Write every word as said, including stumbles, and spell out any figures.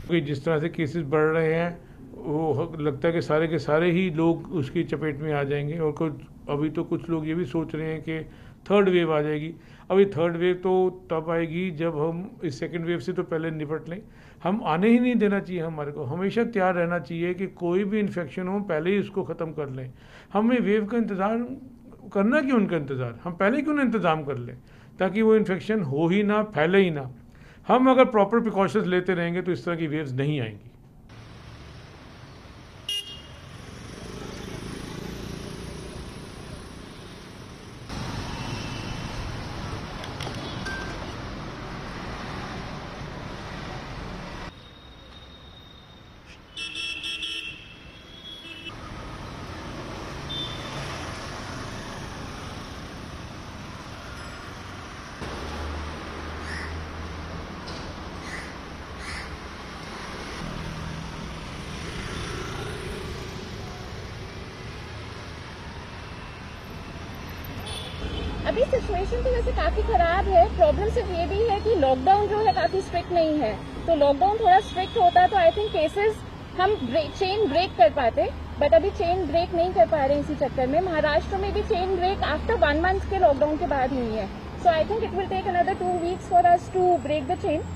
कि जिस तरह से केसेस बढ़ रहे हैं वो लगता है कि सारे के सारे ही लोग उसकी चपेट में आ जाएंगे। और कुछ अभी तो कुछ लोग ये भी सोच रहे हैं कि थर्ड वेव आ जाएगी। अभी थर्ड वेव तो तब आएगी जब हम इस सेकेंड वेव से तो पहले निपट लें। हम आने ही नहीं देना चाहिए, हमारे को हमेशा तैयार रहना चाहिए कि कोई भी इन्फेक्शन हो पहले ही उसको ख़त्म कर लें। हमें वेव का इंतज़ार करना क्यों, उनका इंतज़ार हम पहले क्यों ना इंतज़ाम कर लें ताकि वो इन्फेक्शन हो ही ना, फैले ही ना। हम अगर प्रॉपर प्रिकॉशंस लेते रहेंगे तो इस तरह की वेव्स नहीं आएंगी। अभी सिचुएशन तो वैसे काफी खराब है। प्रॉब्लम सिर्फ ये भी है कि लॉकडाउन जो है काफी स्ट्रिक्ट नहीं है, तो लॉकडाउन थोड़ा स्ट्रिक्ट होता तो आई थिंक केसेस हम ब्रेक, चेन ब्रेक कर पाते, बट अभी चेन ब्रेक नहीं कर पा रहे। इसी चक्कर में महाराष्ट्र में भी chain break after one month के लॉकडाउन के बाद हुई है। So I think it will take another two weeks for us to break the chain.